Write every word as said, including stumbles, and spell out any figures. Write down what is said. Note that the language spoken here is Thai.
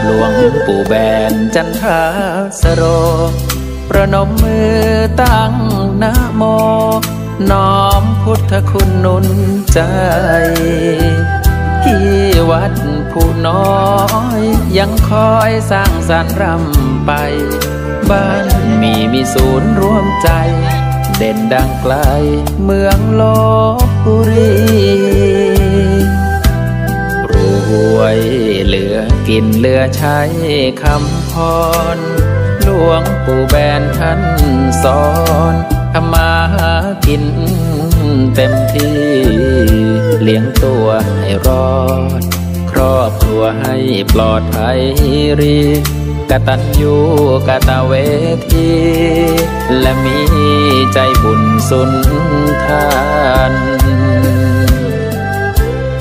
หลวงปู่แบนจันทาสโรประนมมือตั้งนะโมน้อมพุทธคุณหนุนใจที่วัดผู้น้อยยังคอยสร้างสรรค์รำไปบ้านมีมีศูนย์รวมใจเด่นดังไกลเมืองลพบุรีรวยเหลือกินเหลือใช้คำพรหลวงปู่แบนท่านสอนทำมาหากินเต็มที่เลี้ยงตัวให้รอดครอบครัวให้ปลอดภัยรีกตัญญูกตเวทีและมีใจบุญสุนทาน